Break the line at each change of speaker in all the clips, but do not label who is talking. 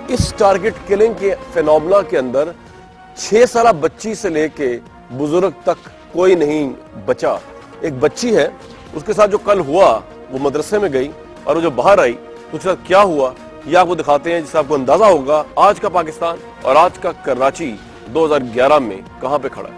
इस target killing के phenomena के अंदर 6 साल बच्ची से लेके बुजुर्ग तक कोई नहीं बचा। एक बच्ची है, उसके साथ जो कल हुआ, वो मदरसे में गई और वो जो बाहर आई तो उसके साथ क्या हुआ ये आपको दिखाते हैं, जिससे आपको अंदाजा होगा आज का पाकिस्तान और आज का कराची 2011 में कहां पे खड़ा है।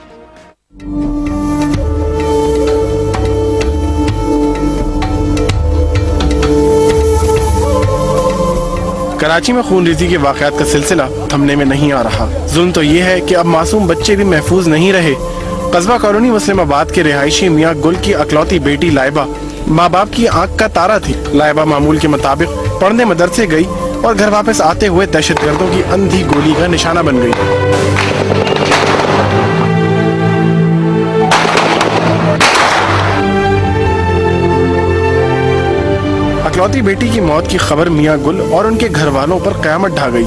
कराची में खूनरेज़ी के वाक़यात का सिलसिला थमने में नहीं आ रहा। जुल्म तो ये है कि अब मासूम बच्चे भी महफूज नहीं रहे। कस्बा कॉलोनी मुस्लिमाबाद के रिहायशी मियाँ गुल की अकलौती बेटी लाइबा माँ बाप की आंख का तारा थी। लाइबा मामूल के मुताबिक पढ़ने मदरसे गई और घर वापस आते हुए दहशतगर्दों की अंधी गोली का निशाना बन गई। अकलौती बेटी की मौत की खबर मियाँ गुल और उनके घर वालों पर क़यामत ढा गई।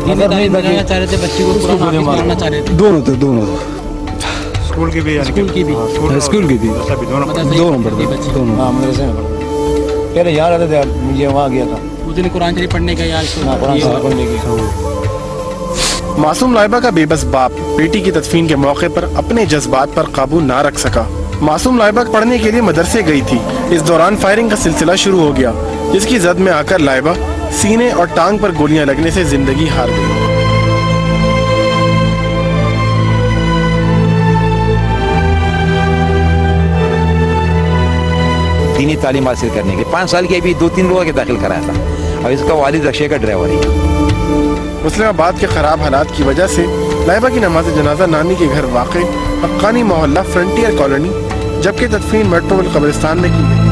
दोनों स्कूल की भी दोनों मदरसे में पहले यहाँ रहते थे, मुझे वहाँ गया था
उस दिन कुरान शरीफ पढ़ने का यार
पढ़ने की।
मासूम लाइबा का बेबस बाप बेटी की तदफीन के मौके पर अपने जज्बात पर काबू ना रख सका। मासूम लाइबा पढ़ने के लिए मदरसे गई थी। इस दौरान फायरिंग का सिलसिला शुरू हो गया, जिसकी जद में आकर लाइबा सीने और टांग पर गोलियां लगने से जिंदगी हार गई।
दीनी तालीम हासिल करने के 5 साल की अभी 2-3 लोगों के दाखिल कराया था और इसका वालिद रक्शे का ड्राइवर है।
मुस्लिमाबाद के खराब हालात की वजह से लाइबा की नमाज जनाजा नानी के घर वाक़ हक्कानी मोहल्ला फ्रंटियर कॉलोनी जबकि तदफीन मेट्रोपोल कब्रिस्तान में की।